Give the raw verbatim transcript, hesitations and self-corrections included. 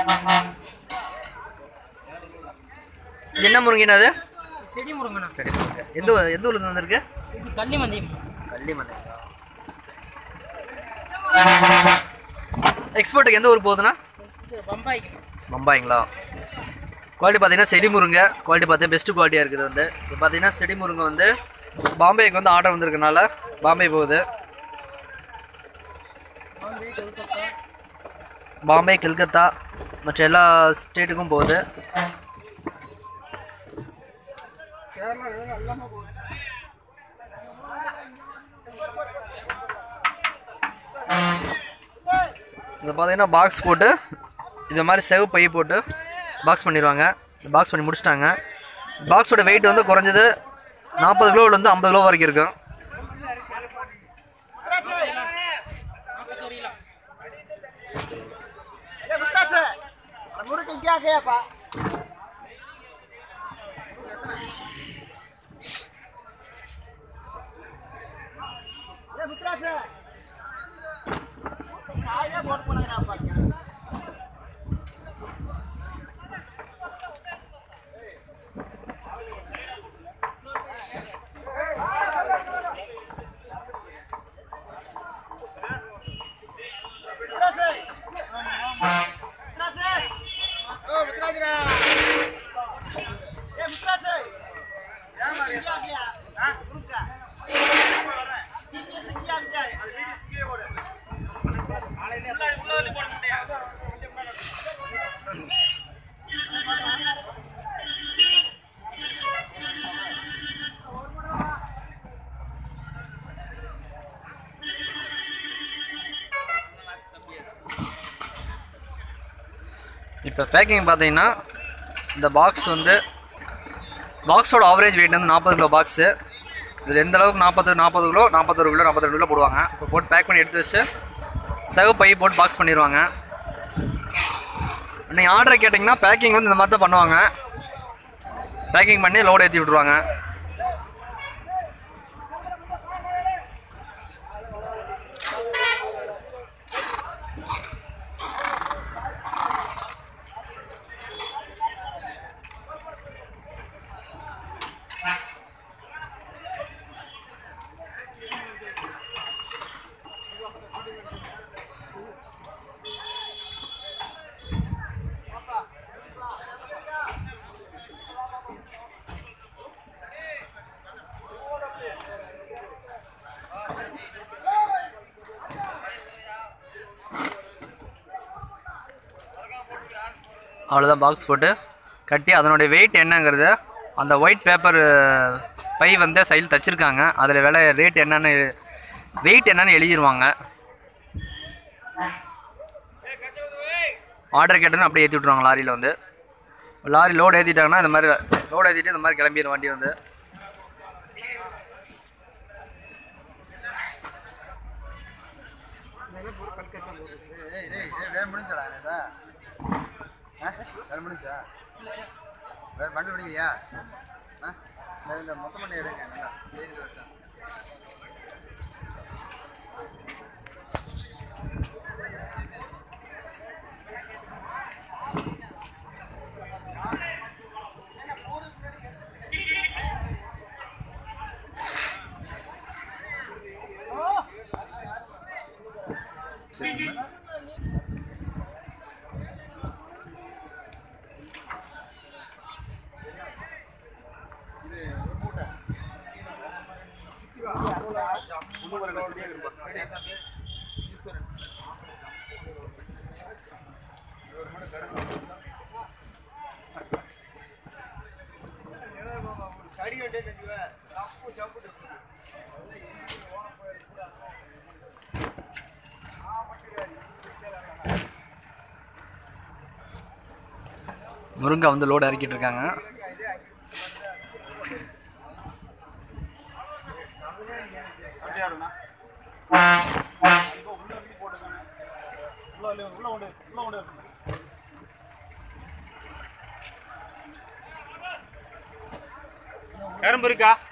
என்ன முருங்கண்ணா அது? செடி முருங்கண்ணா. செடி முருங்கை. எந்த எந்த ஊர்லேருந்து வந்திருக்கு? இது கள்ளிமந்தி. கள்ளிமந்தி. எக்ஸ்போர்ட்டுக்கு எந்த ஊர் போகுதுண்ணா? பம்பாய்க்கு. பம்பாய்ங்களா? குவாலிட்டி பார்த்தீங்கன்னா செடி முருங்கை குவாலிட்டி பார்த்தீங்கன்னா பெஸ்ட்டு குவாலிட்டியாக இருக்குது வந்து. இப்போ பார்த்தீங்கன்னா செடி முருங்கை வந்து பாம்பேக்கு வந்து ஆர்டர் வந்திருக்கனால பாம்பே போகுது. பாம்பே, கல்கத்தா மற்ற எல்லா ஸ்டேட்டுக்கும் போகுது. இது பார்த்தீங்கன்னா பாக்ஸ் போட்டு இது மாதிரி செவ் பை போட்டு பாக்ஸ் பண்ணிடுவாங்க. பாக்ஸ் பண்ணி முடிச்சிட்டாங்க. பாக்ஸோட வெயிட் வந்து குறைஞ்சது நாற்பது கிலோவிலேருந்து ஐம்பது கிலோ வரைக்கும் இருக்கும். இப்போ பேக்கிங் பார்த்தீங்கன்னா இந்த பாக்ஸ் வந்து பாக்ஸோட ஆவரேஜ் வெயிட் வந்து நாற்பது கிலோ பாக்ஸு. இதில் எந்த அளவுக்கு நாற்பது நாற்பது கிலோ நாற்பத்தொரு கிலோ நாற்பத்தி ரெண்டு கிலோ போடுவாங்க. இப்போ போட்டு பேக் பண்ணி எடுத்து வச்சு செவ் பை போட்டு பாக்ஸ் பண்ணிடுவாங்க. நீங்கள் ஆர்டரை கேட்டிங்கன்னா பேக்கிங் வந்து இந்த மாதிரி தான் பண்ணுவாங்க. பேக்கிங் பண்ணி லோடு ஏற்றி விட்ருவாங்க. அவ்வளோதான் பாக்ஸ் போட்டு கட்டி அதனுடைய வெயிட் என்னங்கிறது அந்த ஒயிட் பேப்பர் பை வந்து சைடில் தச்சுருக்காங்க. அதில் விலை ரேட் என்னன்னு வெயிட் என்னன்னு எழுதிடுவாங்க. ஆர்டர் கேட்டோன்னு அப்படியே ஏற்றி விட்ருவாங்க லாரியில் வந்து. லாரி லோடு ஏற்றிட்டாங்கன்னா இந்த மாதிரி லோடு ஏற்றிட்டு இந்த மாதிரி கிளம்பிடும் வண்டி வந்து. வேறு முடிஞ்சா வேறு பண்ணி விடுங்கய்யா. இந்த மொத்தம் பண்ணி எடுங்க. நல்லா சரி. முருங்கை வந்து லோடு இறக்கிட்டு இருக்காங்க. கரும்பு இருக்கா?